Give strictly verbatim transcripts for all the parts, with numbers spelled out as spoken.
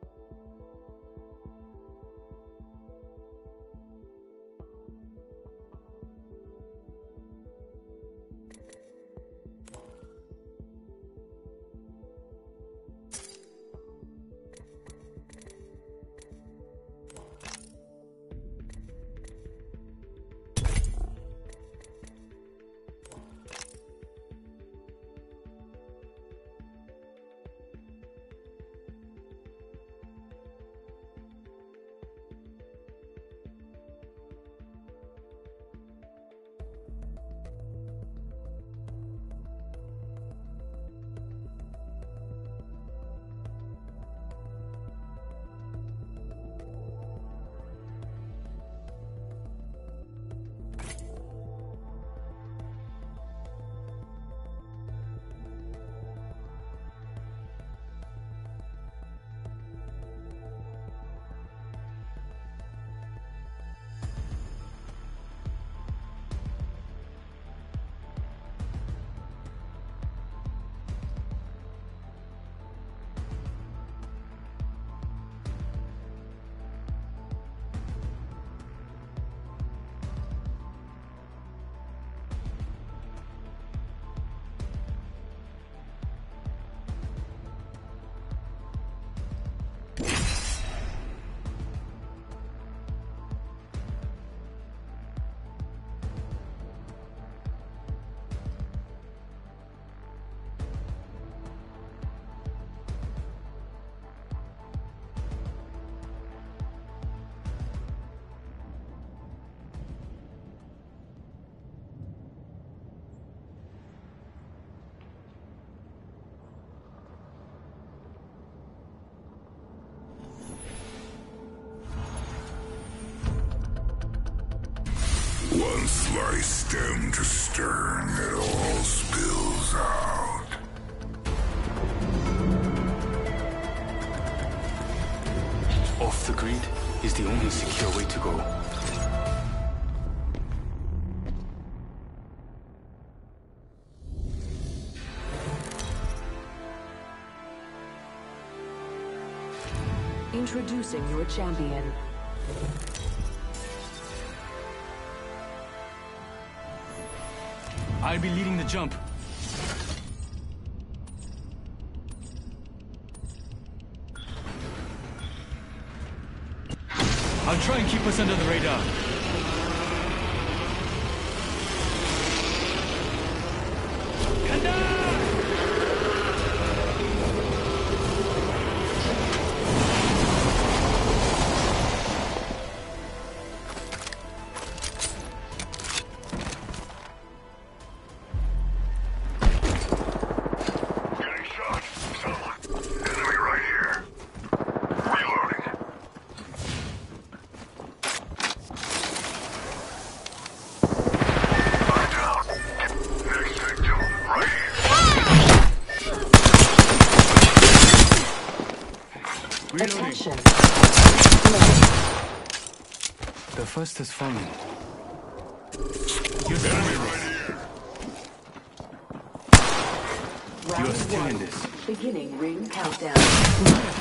One slice stem to stern, it all spills out. Off the grid is the only secure way to go. Introducing your champion. I'll be leading the jump. I'll try and keep us under the radar. Attention. The first has fallen. Enemy right here. Round You're still one. in this. Beginning ring countdown.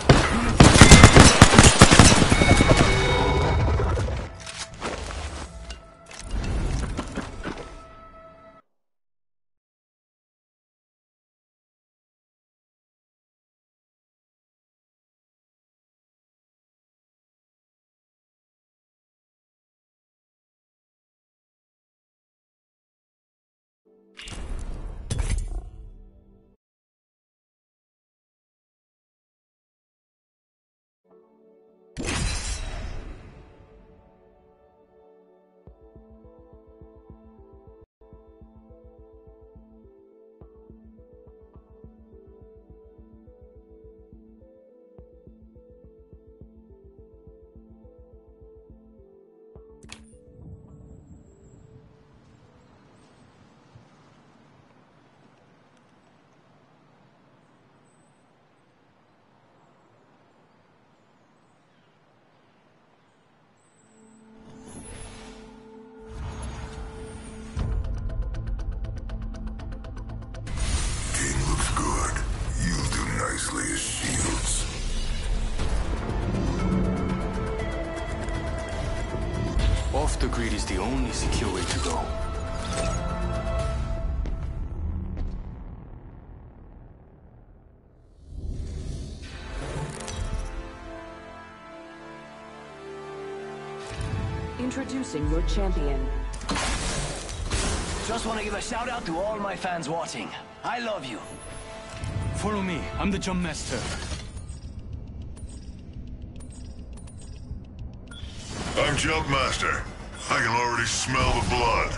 Off the grid is the only secure way to go. Introducing your champion. Just want to give a shout out to all my fans watching. I love you. Follow me. I'm the jump master. I'm Jump Master. I can already smell the blood.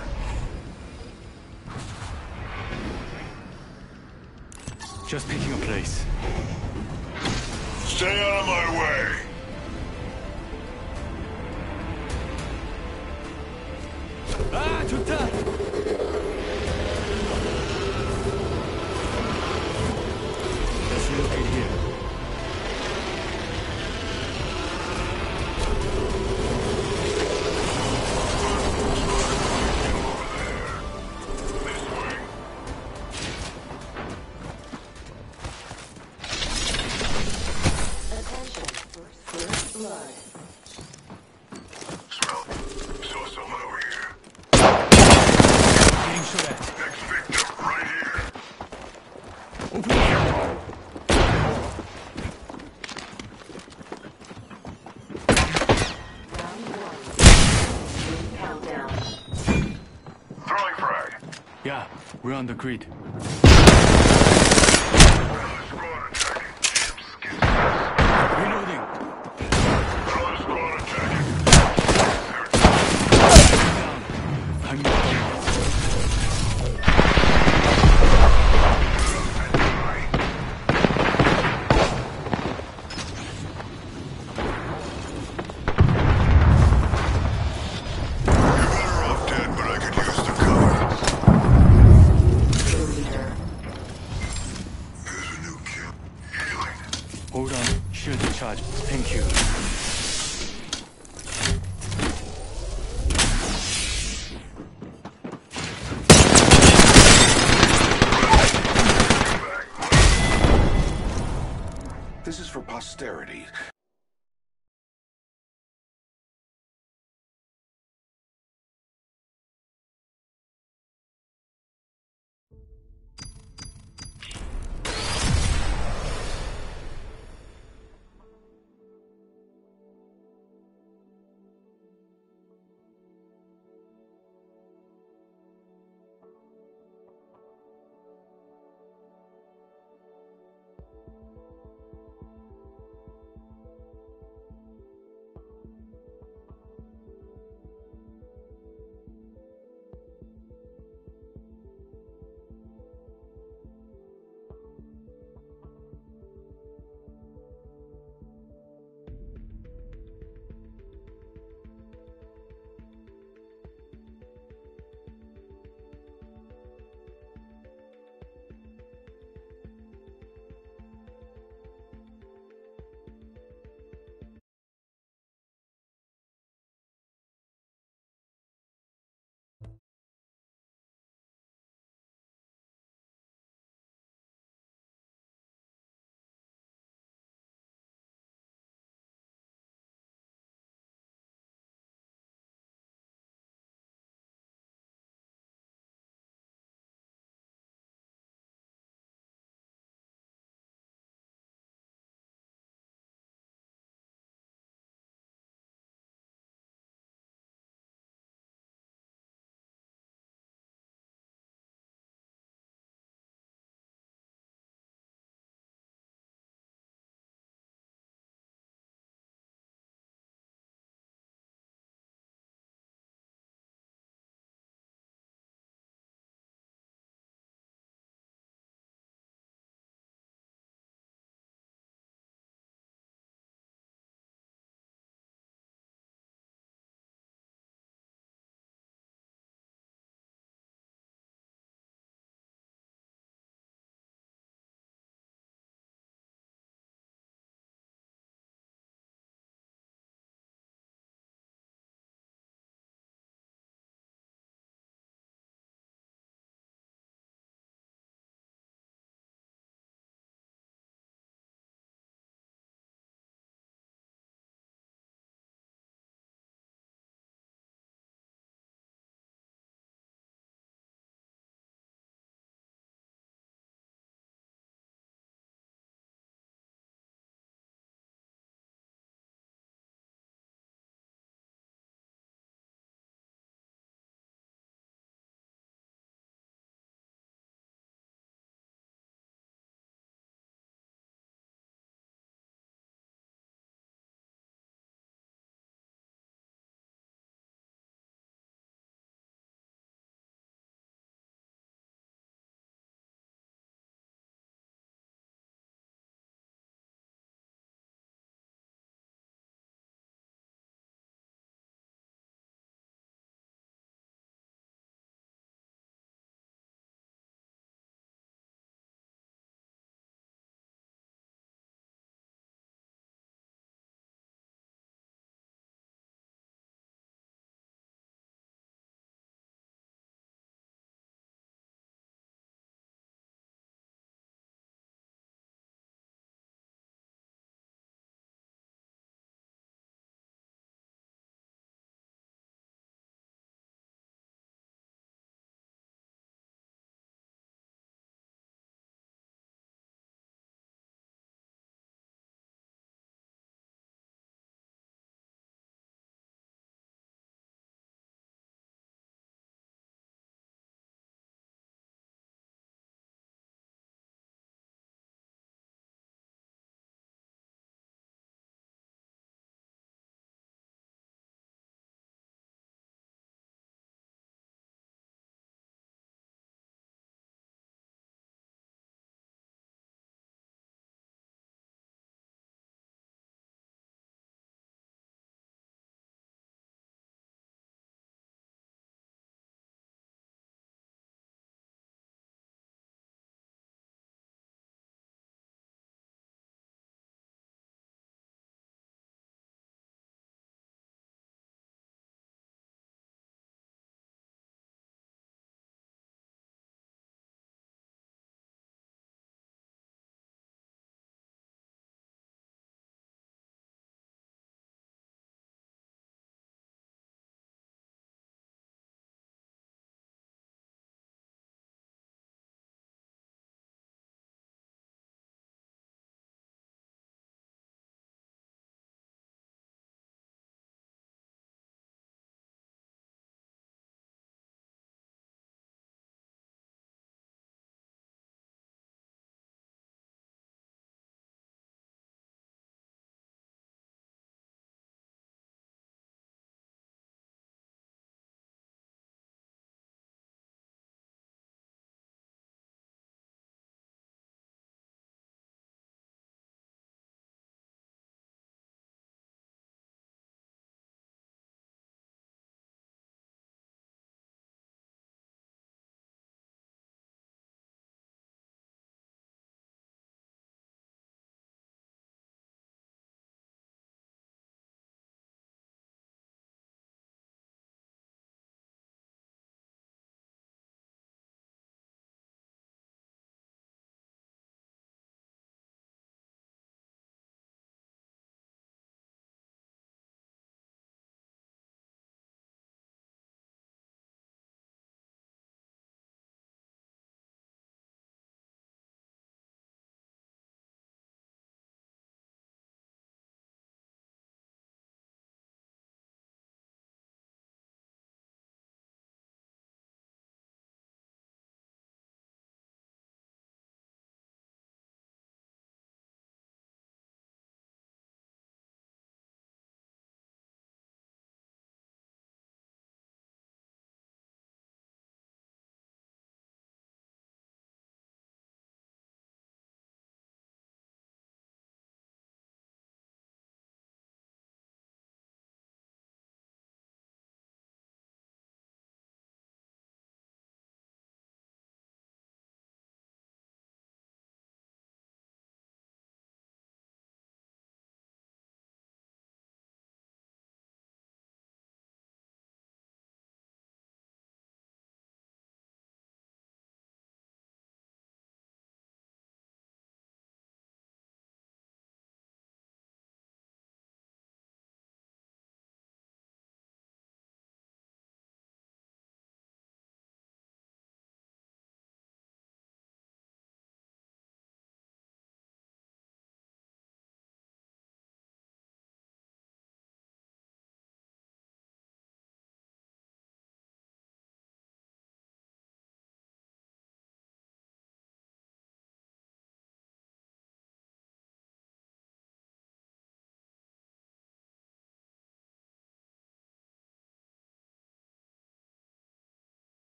Just picking a place. Stay out of my way. 아, 좋다. Let's relocate here. Attention. First blood. Smell. Saw someone over here. Getting shot at. Next victim, right here. Open fire. Round one. Ring countdown. Throwing frag. Yeah, we're on the grid. Another squad attacking. Damn skins. Reloading. Another squad attacking. Down. I'm down. You're better off dead, but I could use the cover. Kill leader. Here's a new kill. Healing. Hold on. Shield charge. Thank you. This is for posterity.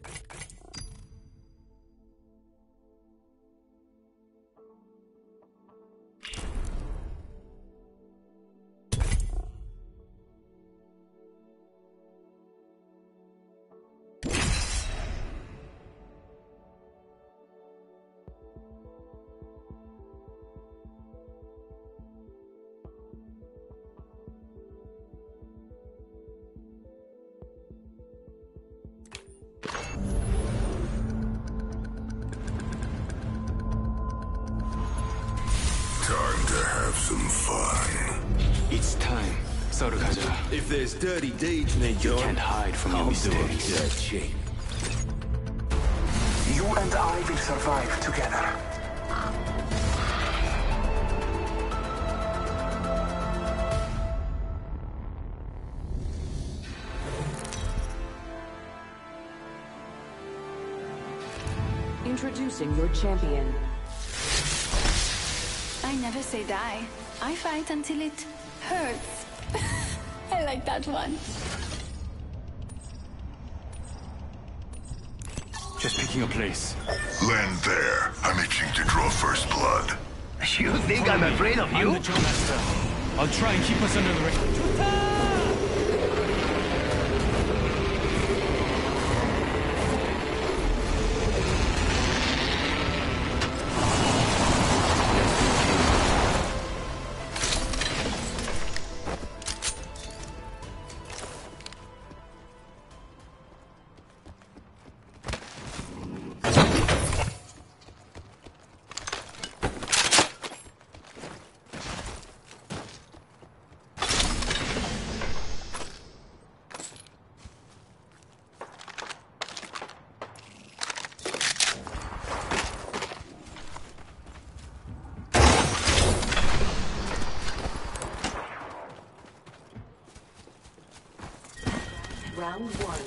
Time to have some fun. It's time. 싸우러 가자. If there's dirty deeds need You doing, can't hide from your I'll do it mistakes. dirt cheap. You and I will survive together. Introducing your champion. I never say die. I fight until it hurts. I like that one. Just picking a place. Land there. I'm itching to draw first blood. You think I'm afraid of I'm you? the Joe Master. I'll try and keep us under the radar. Round one.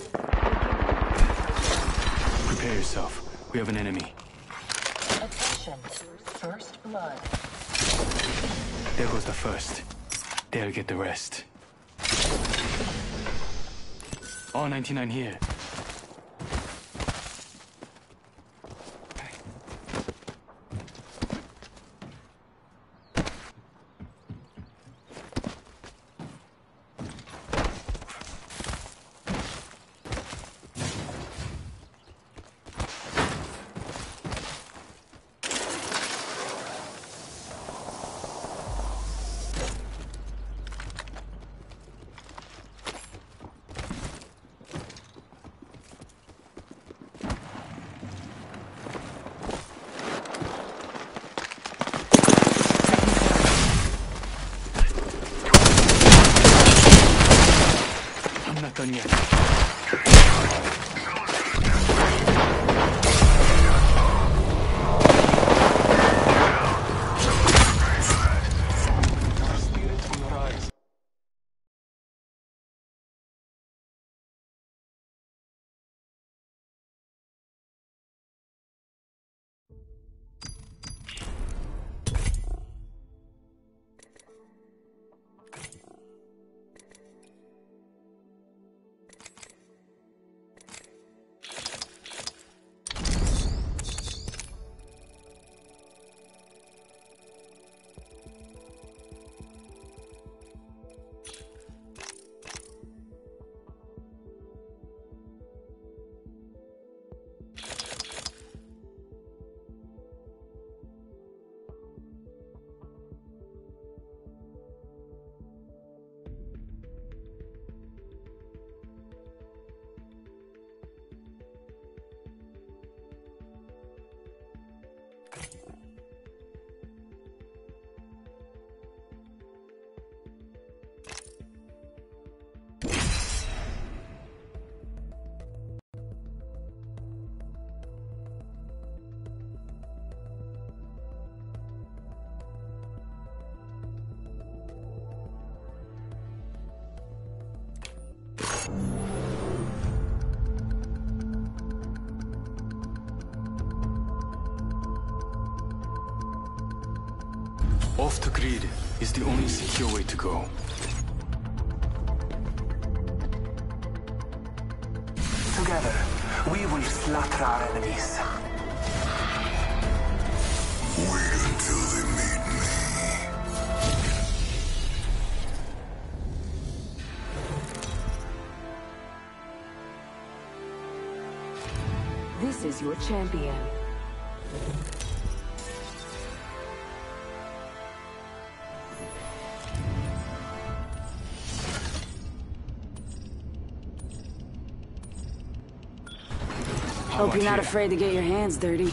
Prepare yourself. We have an enemy. Attention. First blood. There goes the first. They'll get the rest. R ninety-nine here. I'm not done yet. Off the grid is the only secure way to go. Together, we will will slaughter our enemies. Wait until they meet me. This is your champion. Hope you're not afraid to get your hands dirty.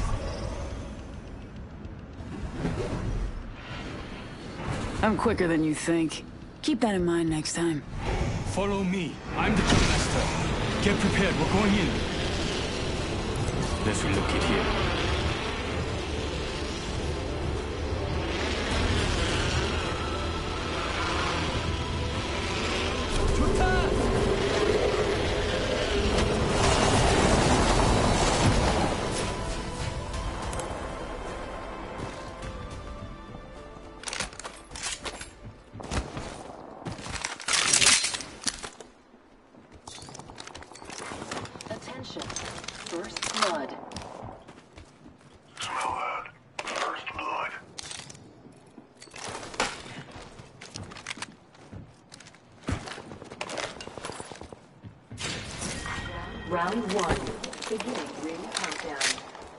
I'm quicker than you think. Keep that in mind next time. Follow me. I'm the jump master. Get prepared. We're going in. Let's relocate here. Attention. First blood. Smell that. First blood. Round one. Beginning ring countdown.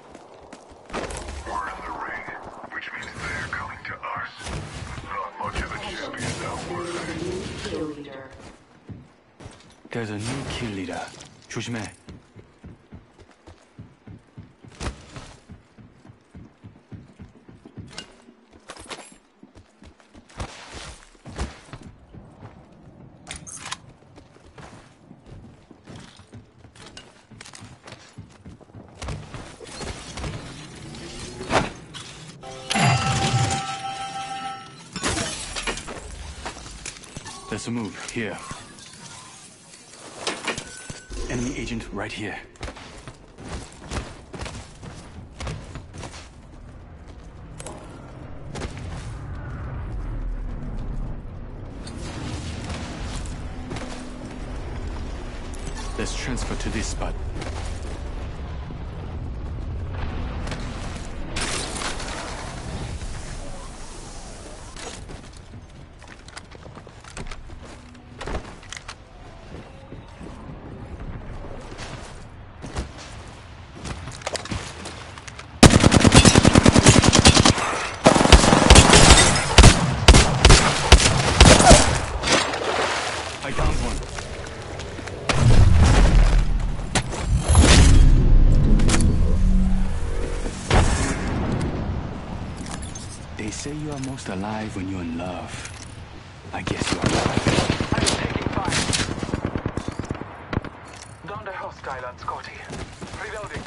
We're in the ring, which means they're coming to us. Not much of a champion now, were they? Kill leader. There's a new kill leader. 조심해. There's a move here. Enemy agent right here. Let's transfer to this spot. I downed one. They say you are most alive when you're in love. I guess you are alive. I'm taking fire. Down the hostile on Scotty. Reloading.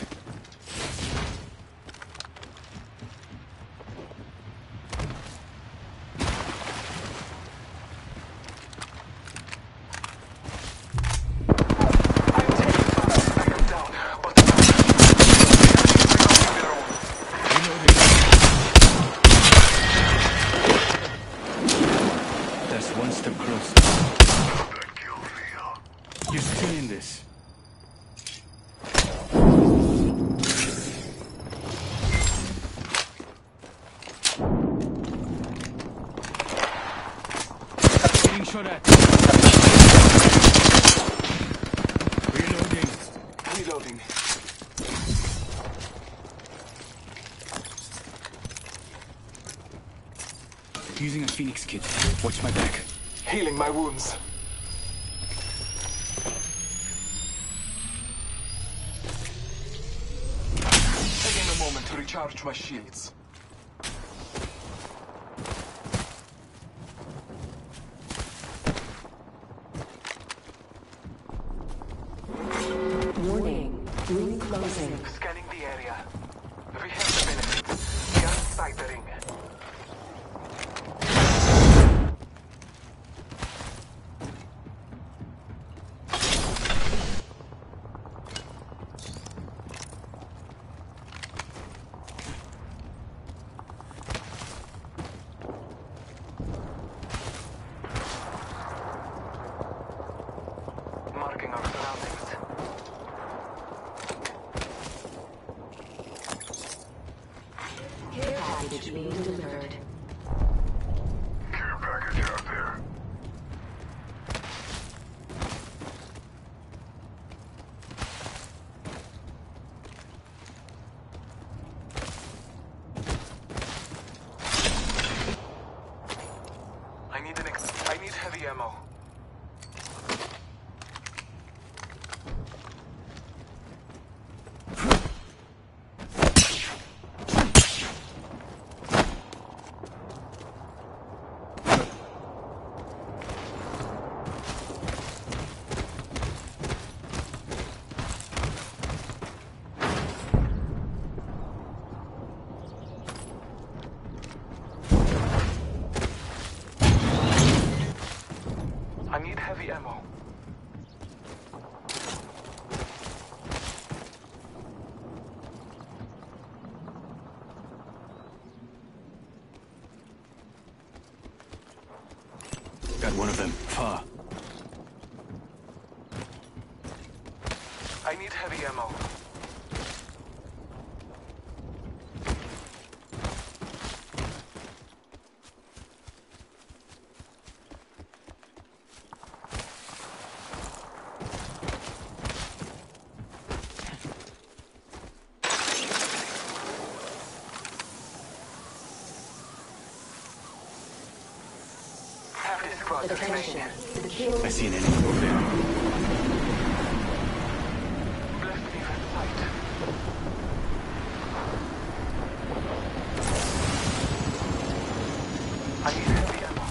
That's one step closer. That kill feel. You're still in this. Getting shot at. Reloading. Reloading. Using a Phoenix kit. Watch my back. Healing my wounds. Taking a moment to recharge my shields. Warning. Ring closing. Scanning the area. We have the benefits. We are inside the ring. Marking our surroundings. package being delivered. Care package out there. I need an ex- I need heavy ammo. I need heavy ammo. Got one of them. Far. I need heavy ammo. Have this squad Attention. remaining. The kill I see an enemy over there. Bless me with sight. I need heavy ammo.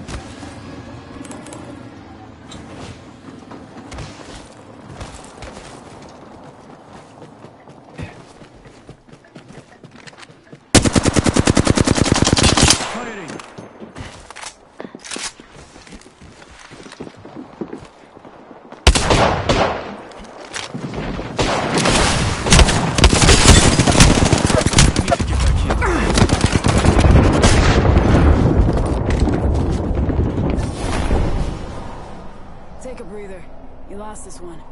Firing! Take a breather. You lost this one.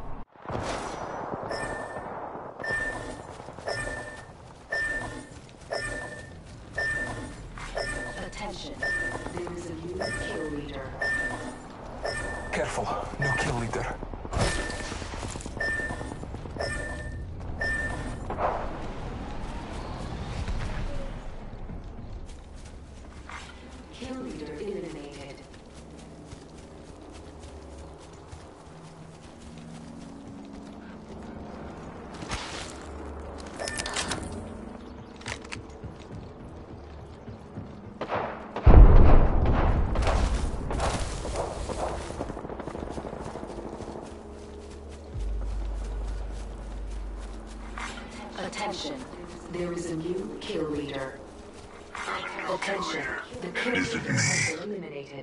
Attention. There is a new kill leader. Careful, no kill leader. Kill leader eliminated. Attention. There is a new kill leader. Attention. The kill Is it leader me? has been eliminated.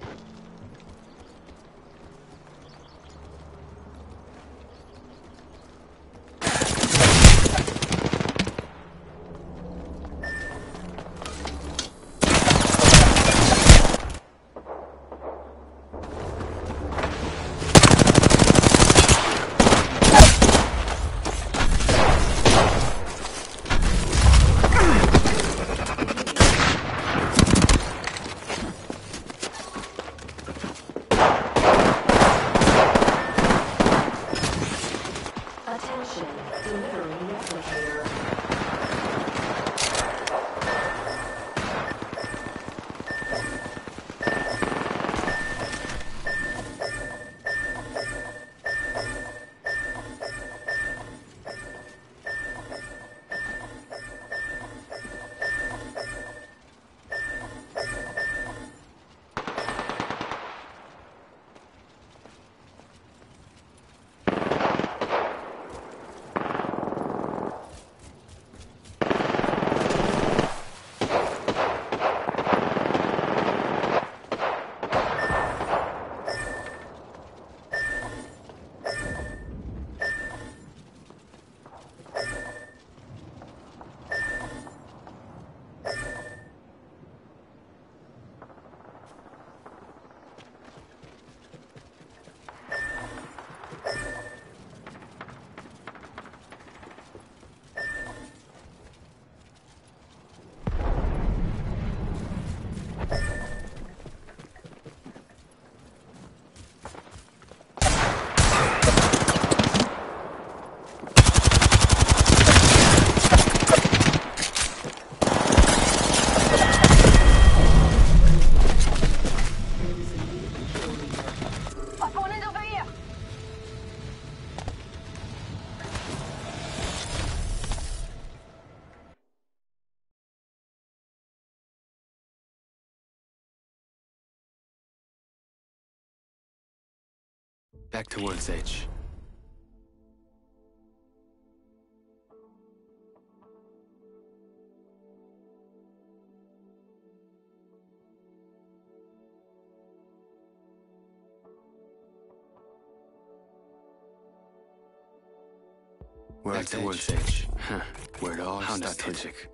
Back to World's Edge. Back to World's Edge. Huh. Where it all started. Nostalgic.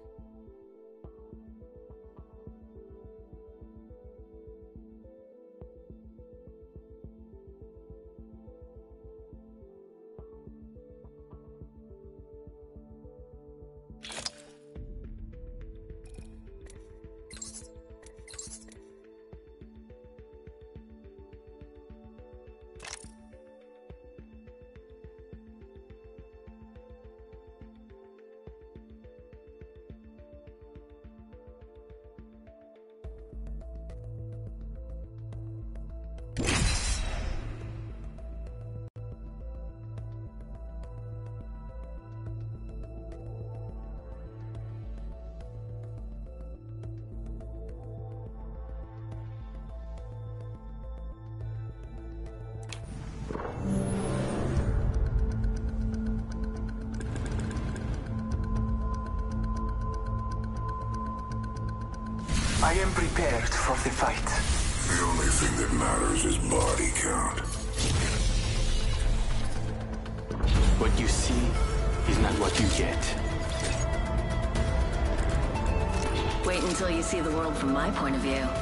I am prepared for the fight. The only thing that matters is body count. What you see is not what you get. Wait until you see the world from my point of view.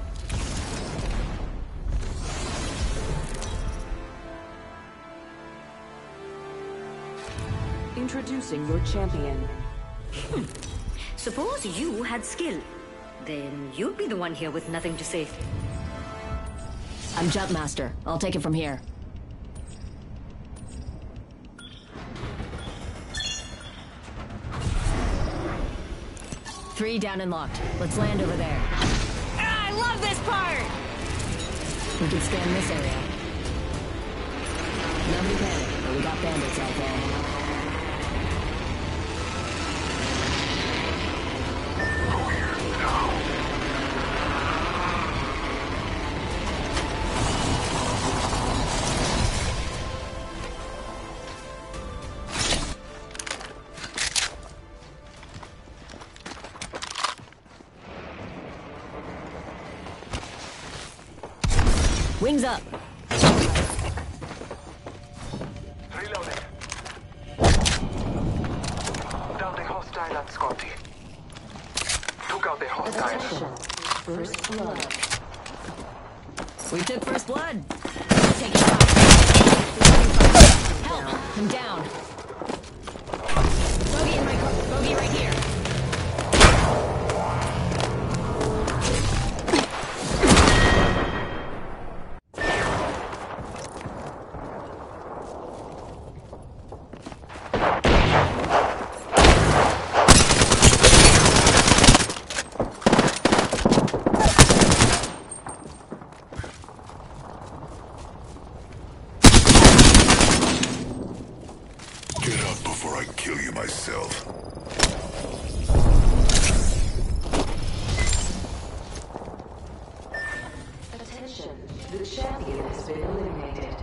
Introducing your champion. Hmm. Suppose you had skill. Then you'd be the one here with nothing to say. I'm Jump Master. I'll take it from here. Three down and locked. Let's land over there. Ah, I love this part! We can scan this area. Nobody panic, but we got bandits out there. Wings up! Reloading. Down the hostile at Scotty. Took out the hostile. First blood. We took first blood. Take it out. Help! I'm down. Bogey in my car. Bogey right here. The champion has been eliminated.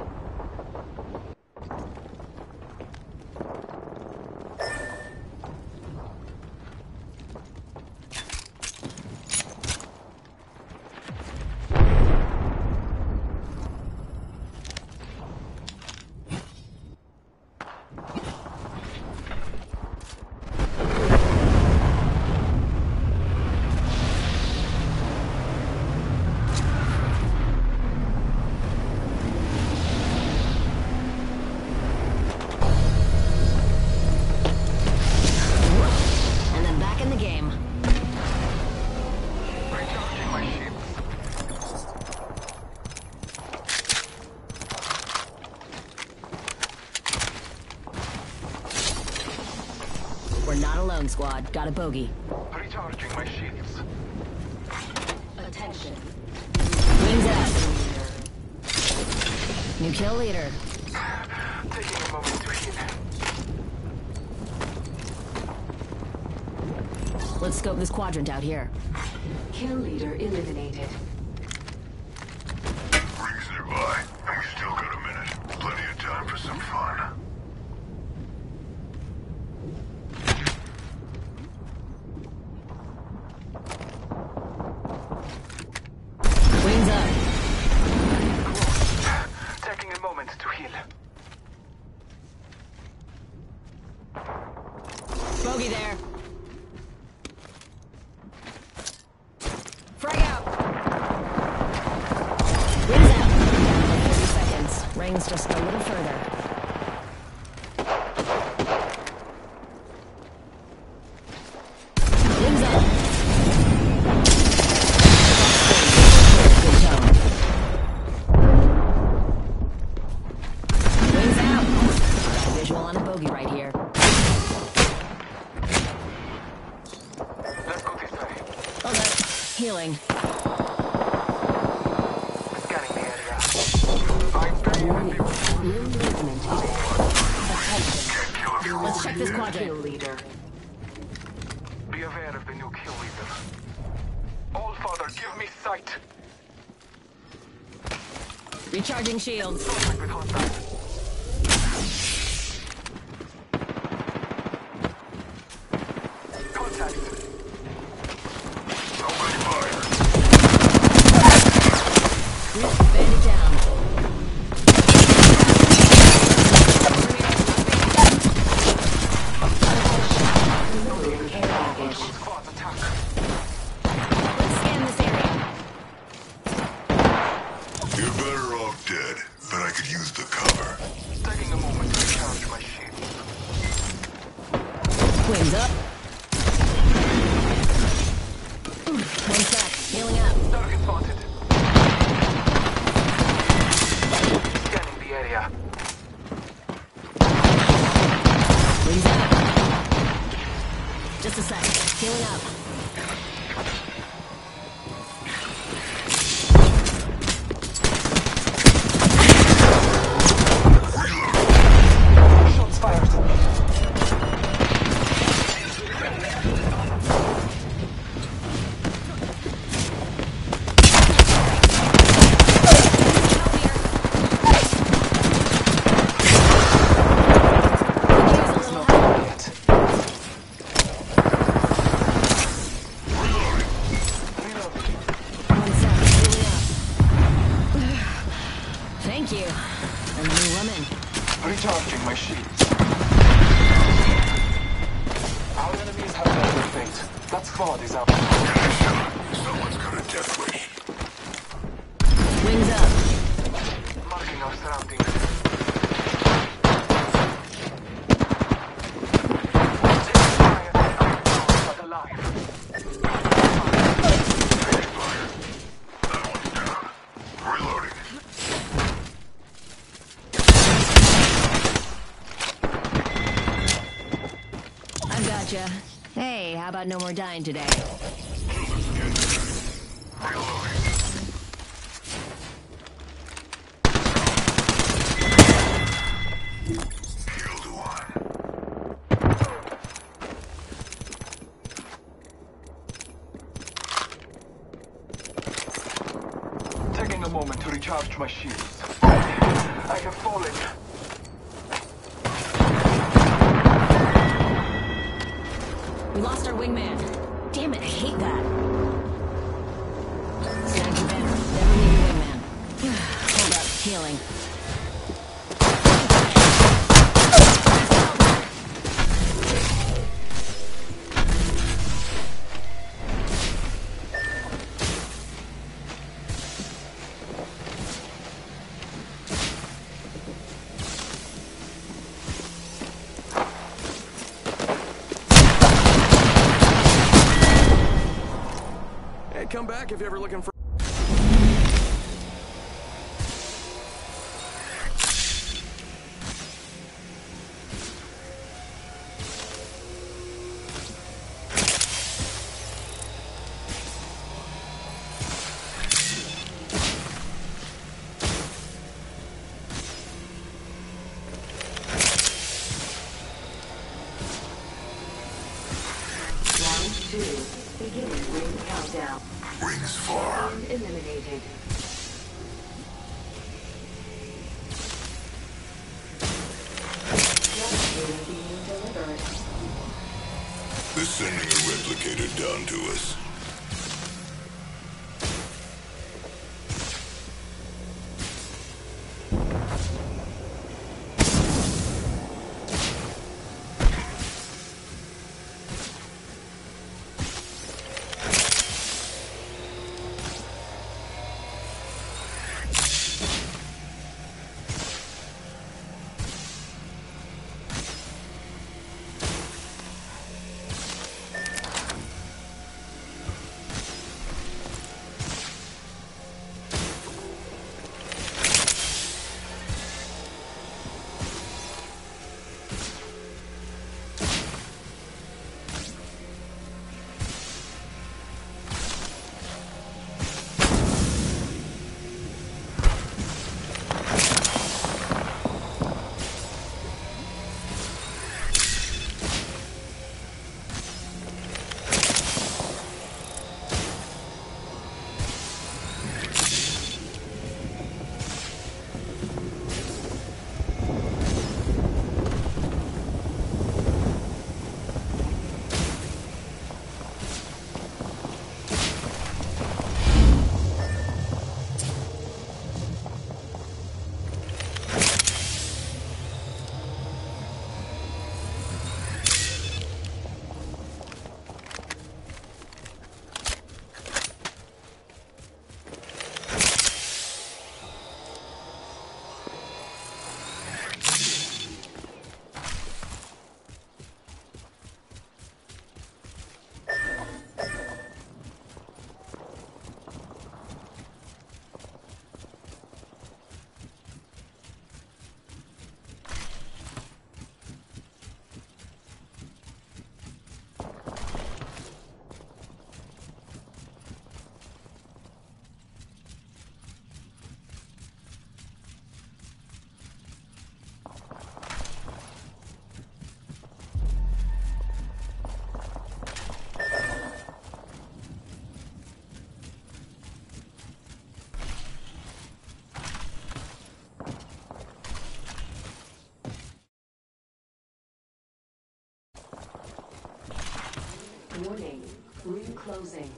We're not alone, squad. Got a bogey. Recharging my shields. Attention. Wings up. New kill leader. Taking a moment to heal. Let's scope this quadrant out here. Kill leader eliminated. Rings nearby. We still got a minute. Bogey there. Frag out. Wings out. Down to thirty seconds. Rings just a little further. Wings up. Good tone. Wings out. Got a visual on a bogey right here. Let's go this way. Hold up. Healing. Scanning the area. I believe you. New movement. Attention. Let's check this quadrant. Kill leader. Be aware of the new kill leader. All Father, give me sight. Recharging shields. Contact with hostile. Contact. Nobody fire. Bandit down. Care package. Squad's attack. Let's scan this area. You're better off dead, but I could use the cover. Taking a moment to recharge my shield. Wings up. One sec. Healing up. Target spotted. Scanning the area. Wings up. Just a sec. Healing up. Shots fired. One sec. Healing up. Thank you. And the new woman. Recharging my shields. Our enemies have met their fate. That squad is out. Someone's got a death wish. Wings up. Marking our surroundings. But alive. That one's down. Reloading. I gotcha. Hey, how about no more dying today? Reloading. Killed one. Taking a moment to recharge my shields. I have fallen. We lost our wingman. Damn it, I hate that. Snag your banner. Never leave your wingman. Hold up, healing. Hey, come back if you're ever looking for... Round two. Beginning ring countdown. Rings far. And eliminated. Replicator being delivered. They're sending a replicator down to us. Warning. Ring closing.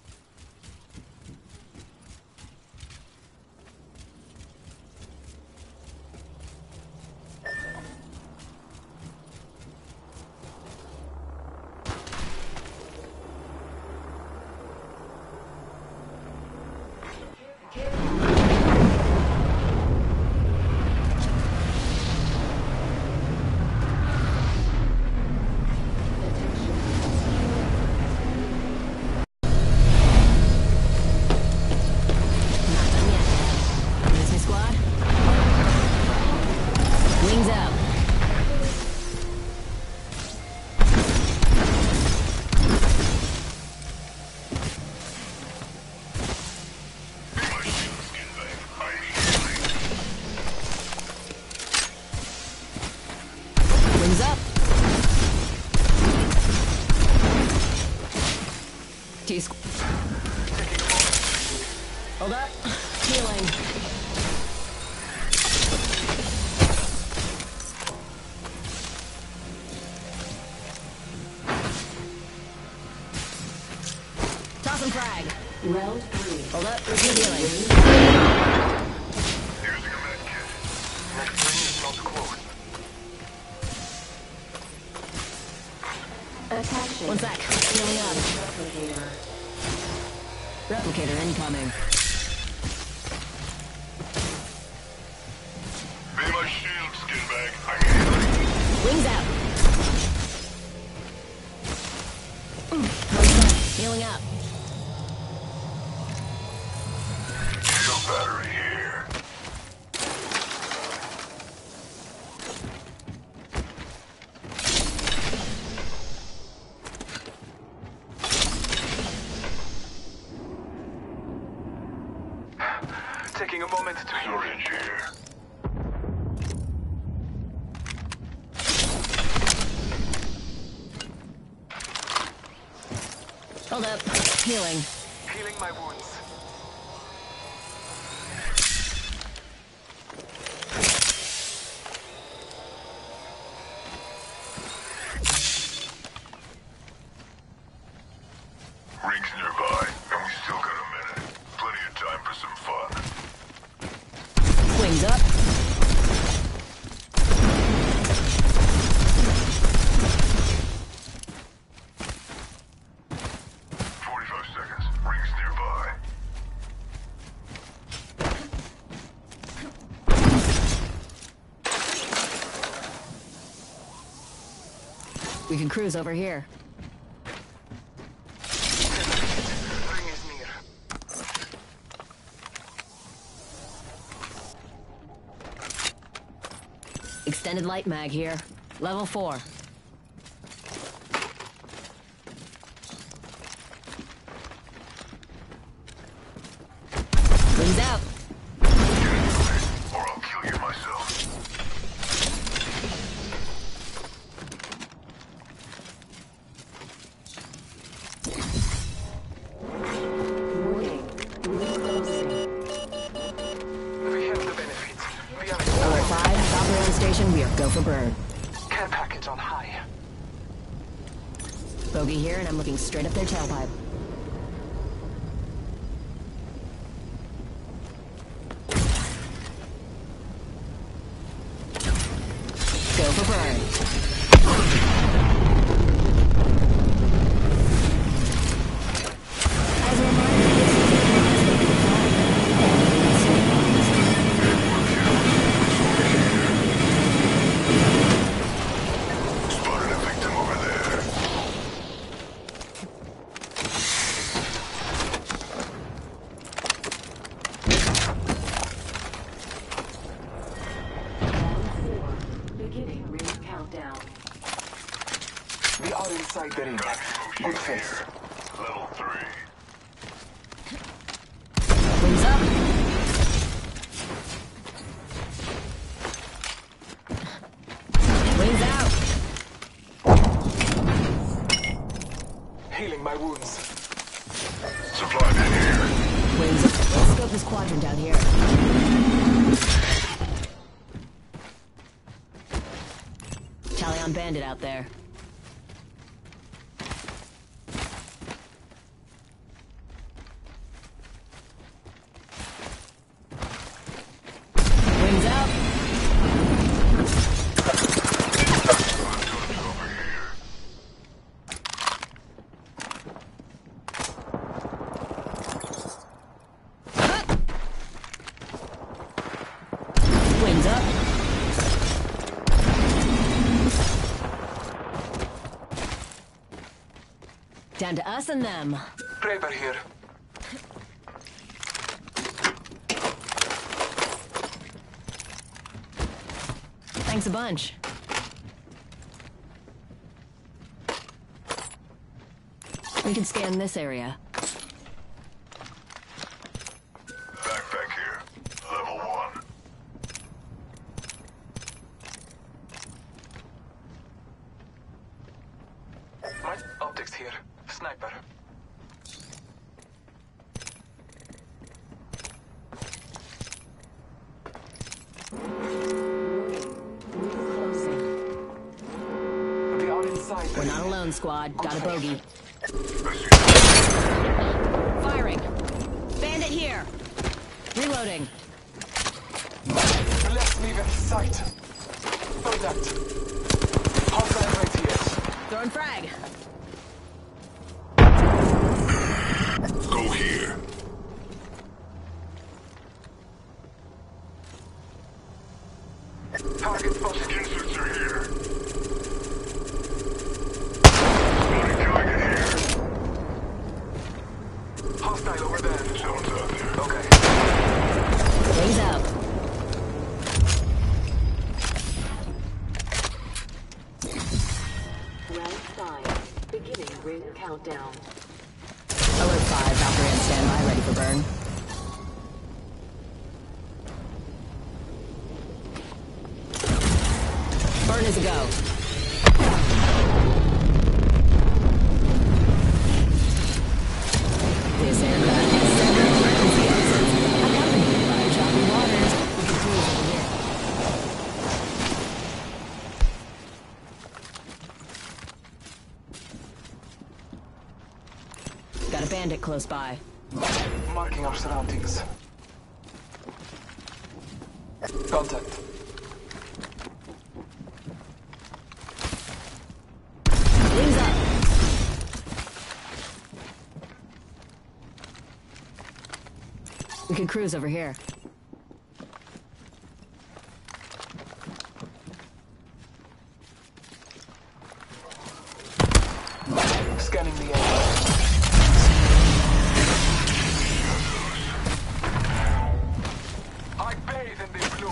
Hold up. Healing. Tossing frag. Round three. Hold up. Healing. Using a med kit. Next ring is not close. Attention. One sec. Healing up. Replicator. Replicator incoming. Be my shield, skinbag. I'm healing. Wings out. One sec. Healing up. Shield battery here. Taking a moment to heal. Syringe here. Hold up. Healing. Healing my wounds. Rings nearby, and we still got a minute. Plenty of time for some fun. Wings up. Forty-five seconds. Rings nearby. We can cruise over here. Ring is near. Extended light mag here. Level four. Wings out. Or I'll kill you myself. Warning. Ring closing. We have the benefits. We are Alert five. Top rail station. We are go for bird. care package on high. Bogey here, and I'm looking straight up their tailpipe. Go for burn. As a reminder, Spotted a victim over there. Beginning ring countdown. We are inside the ring. Good face. Level three. wings up. Wings out. Healing my wounds. Supply bin here. Wings up. Let's scope this quadrant out here. Talion bandit out there. Down to us and them. Raver here. Thanks a bunch. We can scan this area. Backpack here. Level one. My optics here. Sniper. They are inside. We're not alone, squad. Got a bogey. Firing. Bandit here. Reloading. Let's leave in sight. Contact. Hostile right here. Throwing frag. Go here. Target spotted. Inserts are here. Spotting target here. Hostile over there. Someone's out there. Okay. Raise up. Round five. Beginning ring countdown. Alert five. Valkyrie on standby, ready for burn. Burn is a go. This area has several emergency exits, accompanied by choppy waters. We can cruise over here. Got a bandit close by. Marking our surroundings. Contact. Wings up. We could cruise over here. Scanning the area. I bathe in the blue.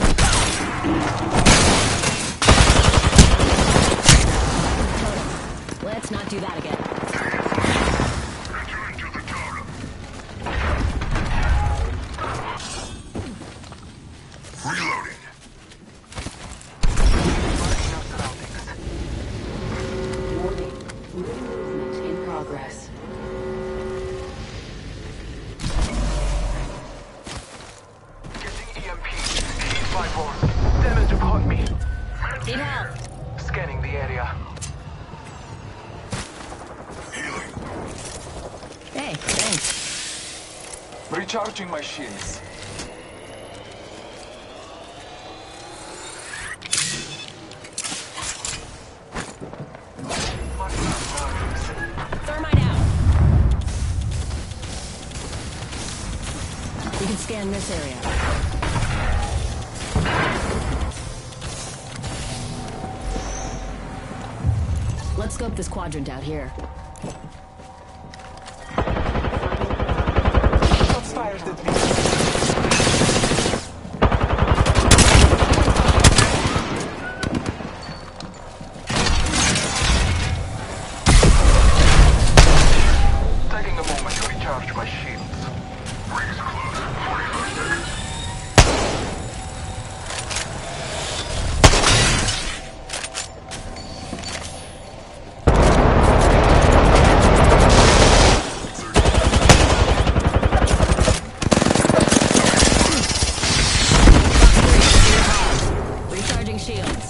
Let's not do that again. Return to the totem. Reloading. Marking our surroundings. Warning. Ring movement in progress. Getting E M P. Heat my force. Damage upon me. Need help. Scanning the area. Healing. Hey, thanks. Recharging my shields. Marking our surroundings. Thermite out. We can scan this area. Let's scope this quadrant out here. Shots fired at me. Taking a moment to recharge my shields. Rings close. forty-five seconds. Recharging shields.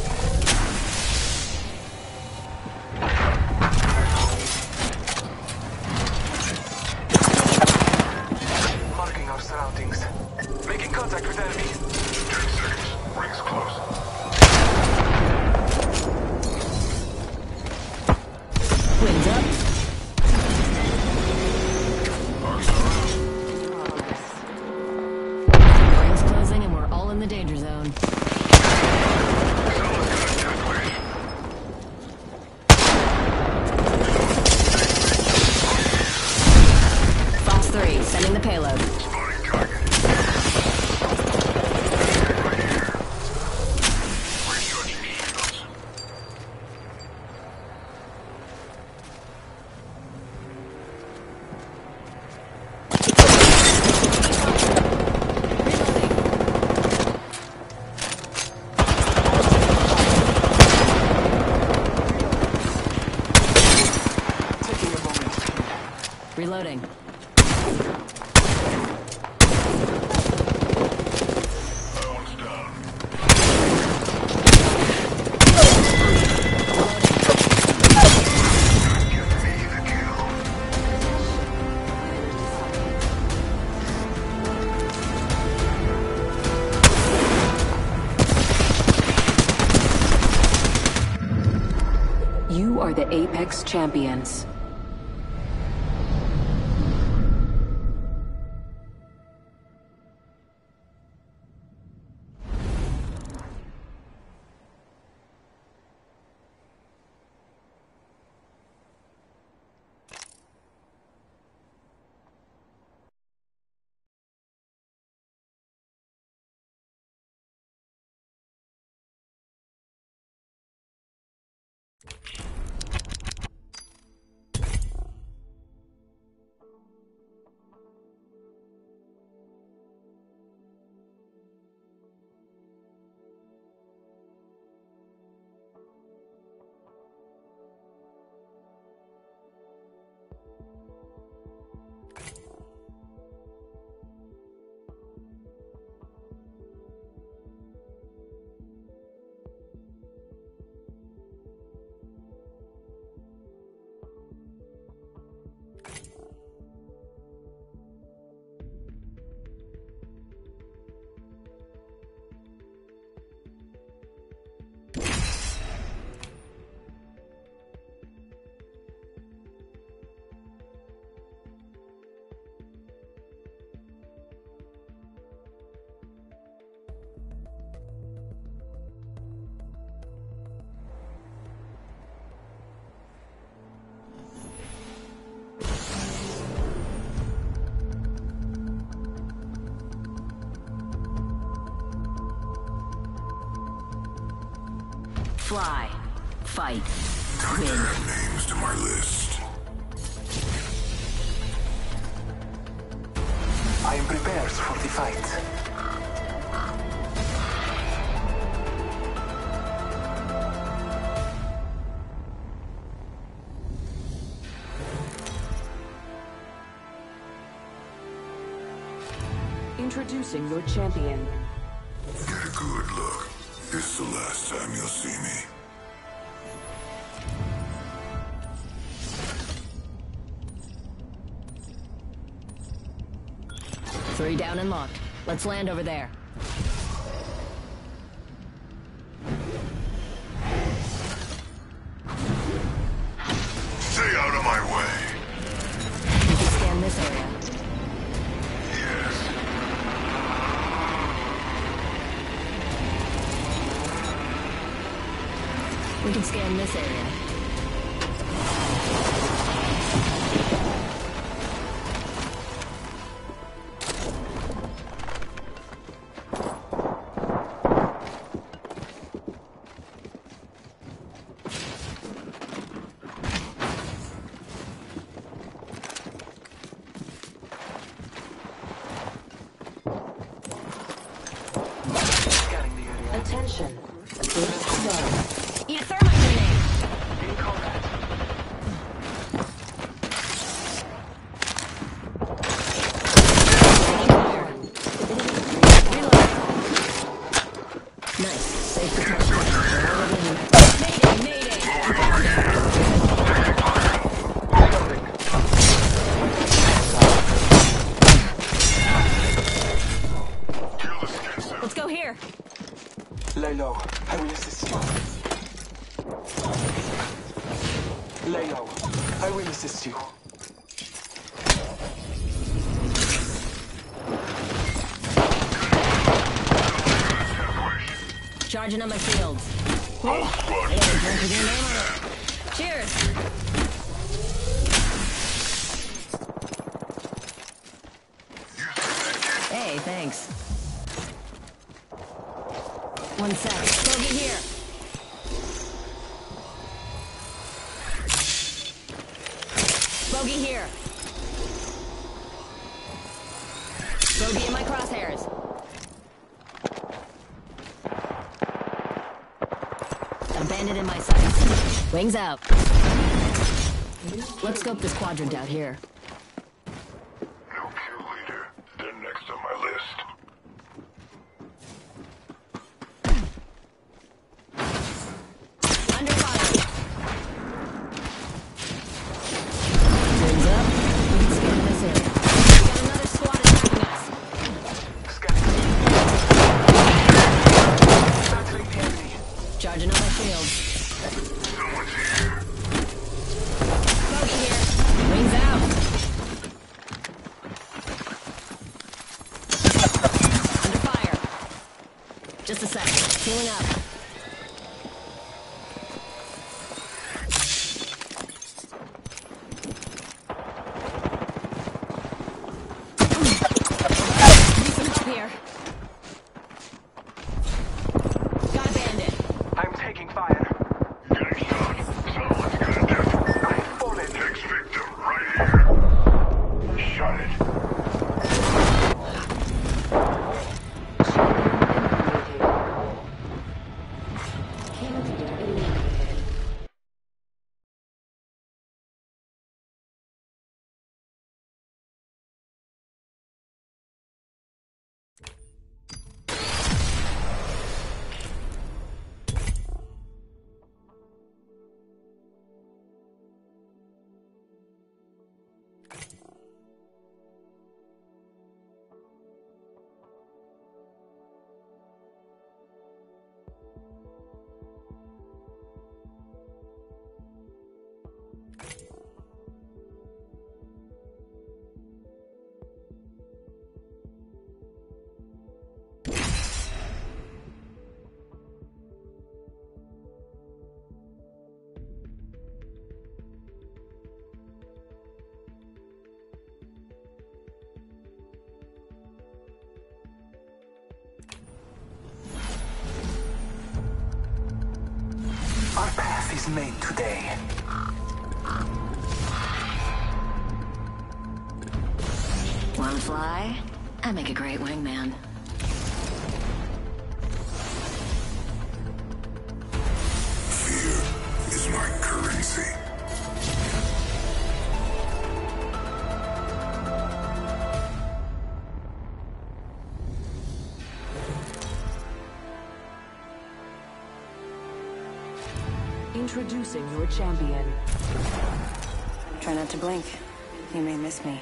Marking our surroundings. Making contact with enemy. ten seconds. Rings close. Wings up. Arcs are out. Rings closing and we're all in the danger zone. Someone's got a jetway. the payload. Spotting target. Right here. Recharging shields. Reloading. That one's down. Give me the kill. You are the Apex Champions. Fly. Fight. Time to Win. add names to my list. I am prepared for the fight. Introducing your champion. Get a good look. This is the last time you'll see me. Three down and locked. Let's land over there. Stay out of my way. We can scan this area. Yes. We can scan this area. Attention. First blood. Eat a thermite grenade! In combat. Nice. Safe protection. Mayday, mayday! Kill the skin cell. Let's go here. Lay low. I will assist you. Lay low. I will assist you. Charging on my shields. Whole squad Drink taking with your a name on snap. it. Cheers! Thanks. One sec. Bogey here. Bogey here. Bogey in my crosshairs. A bandit in my sights. Wings out. Let's scope this quadrant out here. No kill leader. They're next on my list. Under fire. Wings up. We can scan this area. We got another squad attacking us. Charging on my shields. Someone's here. Bogey here. Wings out. Under fire. Just a sec. Healing up. Need some help here. Got a bandit. I'm taking fire. Getting shot. Someone's gonna do. I've fallen. Next victim, right here. Shot it. Our path is made today. Wanna fly? I make a great wingman. Fear is my currency. Introducing your champion. Try not to blink. You may miss me.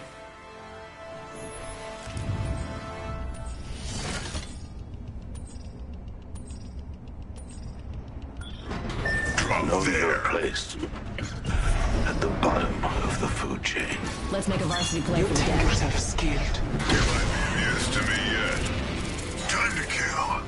Drop there. Place at the bottom of the food chain. Let's make a varsity play for the Think dead. yourself skilled. You might be used to me yet. Time to kill.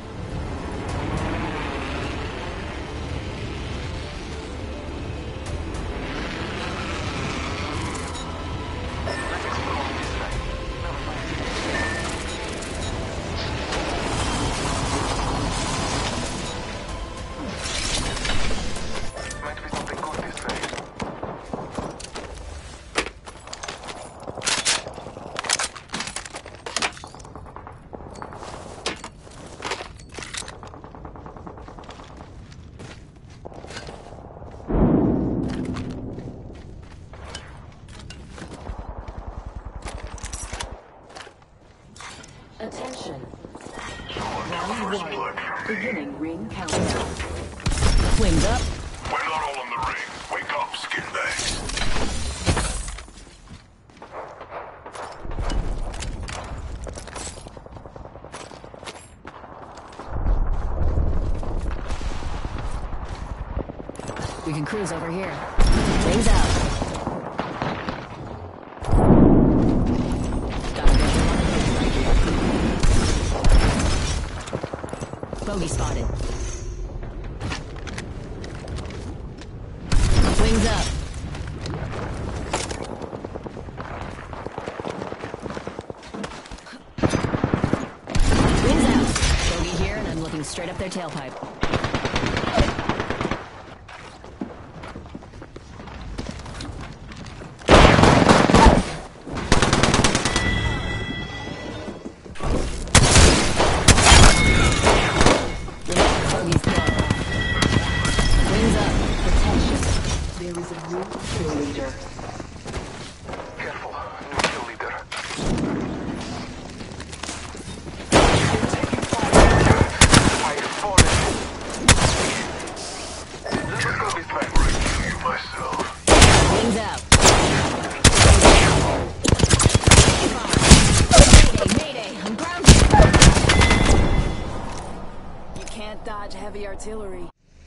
Might be something good this way. Attention. Someone first blood from me. Beginning ring countdown. Wings up. We're not all in the ring. Wake up, skin bags. We can cruise over here. Wings out. Got a visual right here. Bogey spotted. Wings up. their tailpipe. Bogey's dead. Wings up. Attention. There is a new kill leader. Careful, new kill leader. I've fallen. Let us go this way. I'm ready to kill you myself. Wings out. Mayday, mayday, I'm grounded. You can't dodge heavy artillery.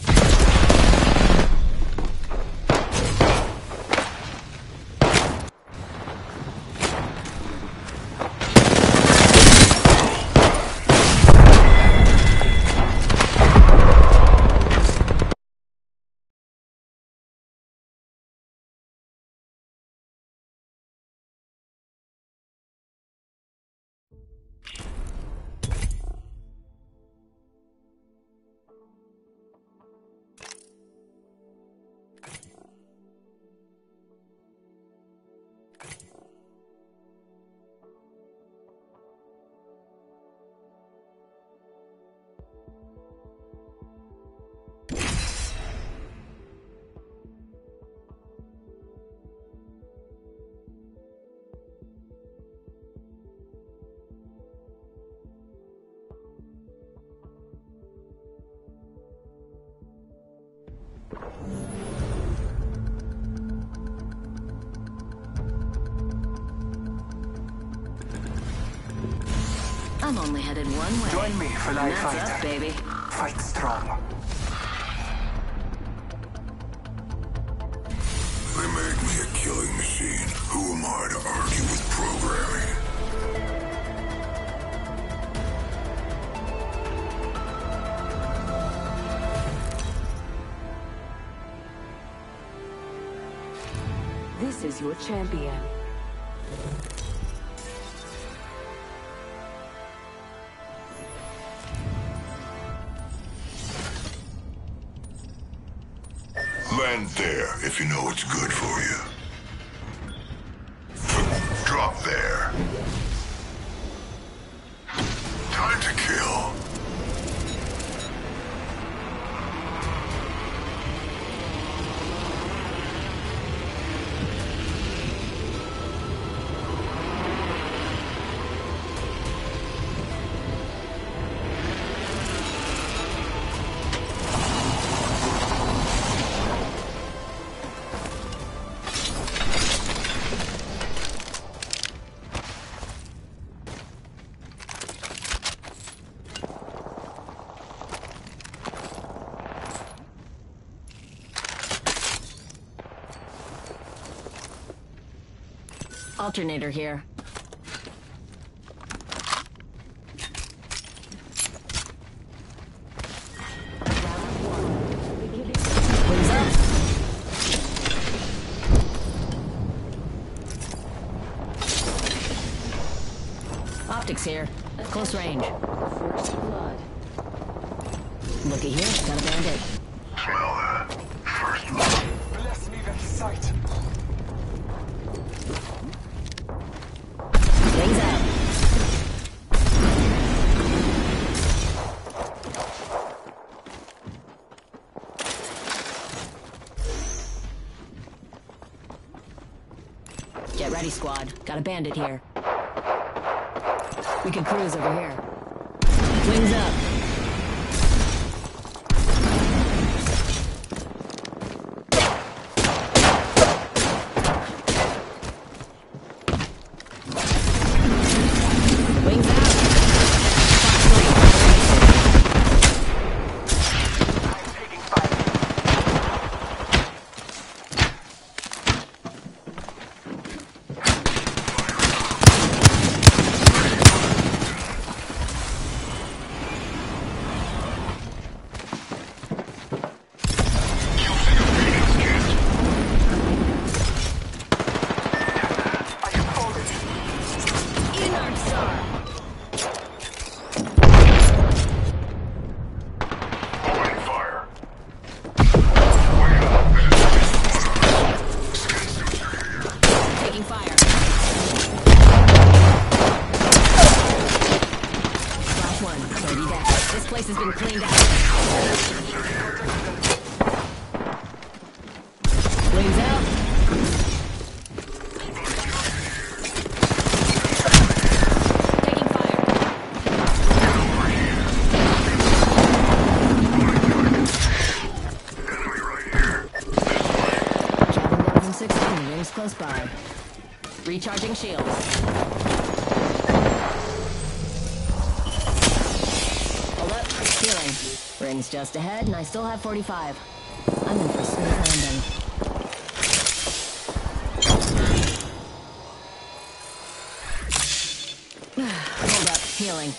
I'm only headed one way. Join me, fellow And that's fighter. up, baby. Fight strong. They make me a killing machine. Who am I to argue with programming? This is your champion. Land there if you know what's good for you. Drop there. Time to kill. Alternator here. Wings up. Optics here. Close range. First blood. Looky here. Got a bandit. Smell that. First blood. Bless me that sight. Wings out. Get ready, squad. Got a bandit here. We can cruise over here. Wings up. Wings out. I'm taking fire. You cleaned out. Wings out. Taking fire. Enemy right here. Cabin down from sixteen. Rings close by. Recharging shields. Hold up. Healing. Rings just ahead, and I still have forty-five. I'm in for a smooth landing. Hold up. Healing.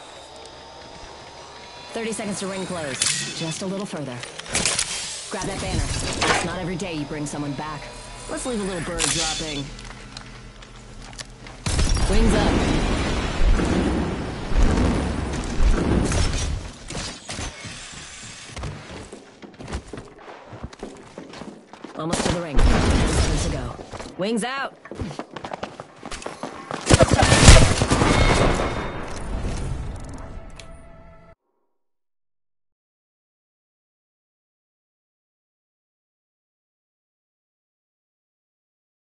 thirty seconds to ring close. Just a little further. Grab that banner. It's not every day you bring someone back. Let's leave a little bird dropping. Wings up. Almost to the ring. Ten seconds to go. Wings out.